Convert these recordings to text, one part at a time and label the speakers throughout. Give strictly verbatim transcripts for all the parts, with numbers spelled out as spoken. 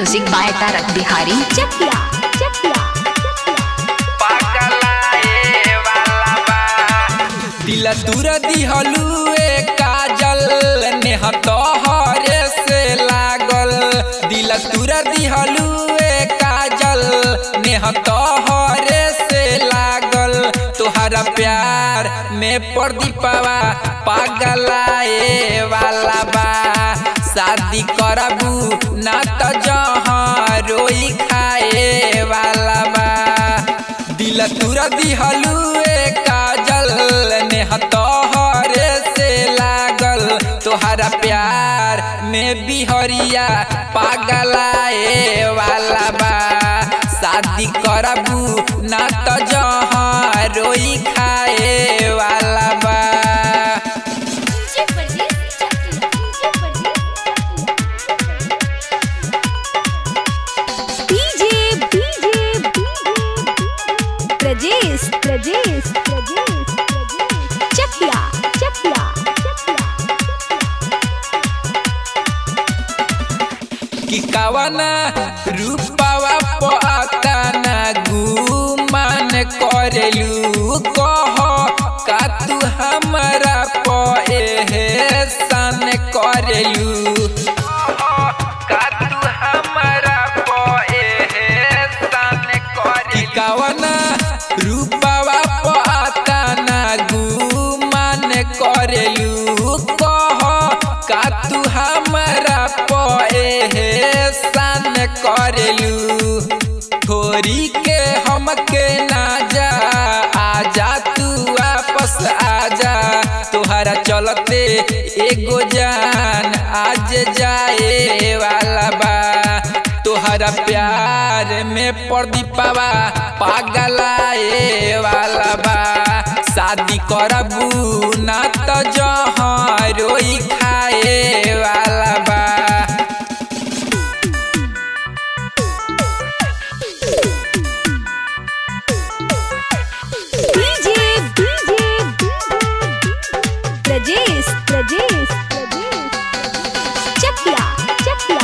Speaker 1: music by Tarak Bihari चकिया चकिया
Speaker 2: पागलाए वाला बा दिल दूर दिहलू ए काजल नेह तोहरे से लागल दिल दूर दिहलू ए काजल नेह तोहरे से लागल तोहरा प्यार में प्रदीपवा पागलाए वाला बा शादी करबू ना तो जहाँ रोई खाए वाला बा दिल तुरा दिहलू ए काजल नेह तोहरे से लागल तोहरा प्यार में बिहरिया पागलाए वाला बा शादी करबू ना तो जहाँ रोई खाए वाला बा
Speaker 1: प्रजेश प्रजेश प्रजेश चकिया चकिया
Speaker 2: कि कवना रूपवा पता ना गुमान करेलू कह का तू हमरा पे एहसान करेलू का तू हमरा पे एहसान करेलू कवना रूपवा पता ना गुमान करेलू कह का तू हमरा पे एहसान करेलू छोरी के हमके ना जा आजा तू वापस आजा तोहरा चलते एगो जान आज जाए वाला बा तोहरा प्यार में प्रदीपवा पागलाए वाला बा शादी करबू ना तो जहाँ रोई खाए वाला बा
Speaker 1: प्रजेश प्रजेश चकिया चकिया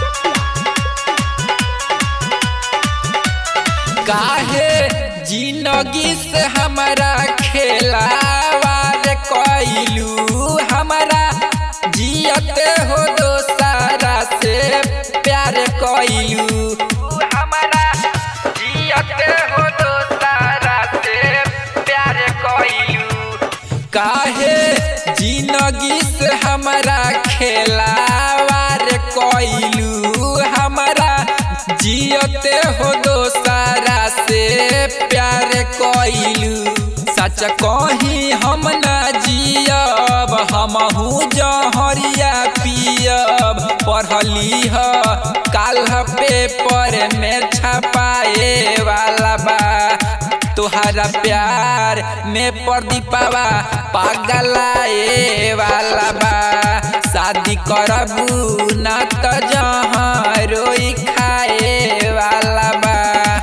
Speaker 2: काहे जिंदगी से हमारा खेलावार कइलू हमारा जियते हो दोसारा से प्यार कइलू हमारा जियते हो दोसारा से प्यार कइलू काहे जिंदगी से हमारा खेलावार कइलू हमारा जियते हो दोसारा से प्यार कइलू सच कहीं हम ना जियब हमहू जहरिया पियब पढ़ली ह काल पेपर में छपाए वाला बा तोहरा प्यार में प्रदीपवा पागलाए वाला बा शादी करबू ना तो जहाँ रोई खाए वाला बा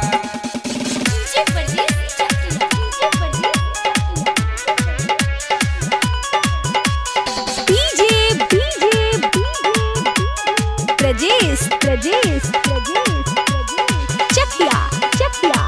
Speaker 1: प्रजेश प्रजेश चकिया चकिया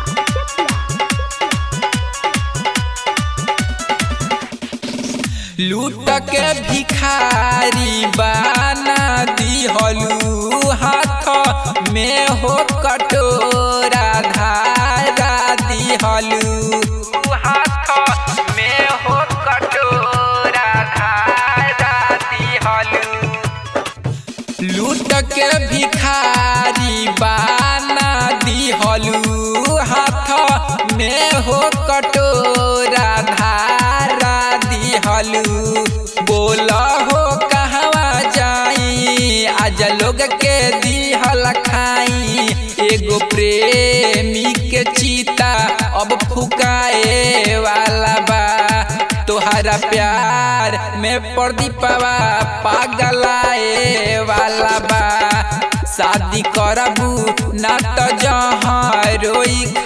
Speaker 2: लूट के भिखारी बाना दिहलू हाथ में हो कटोरा धारा दिहलू हाथ में हो कटोरा धारा दिहलू लूट के भिखारी बाना दिहलू हाथ में हो कटोरा धारा दिहलू बोला हो कहवा जाई आज लोग के दिहल खाई एगो प्रेमी के चीता अब फुकाए वाला बा तोहरा प्यार में प्रदीपवा पागलाए वाला बा शादी करबू ना तो जहाँ रोई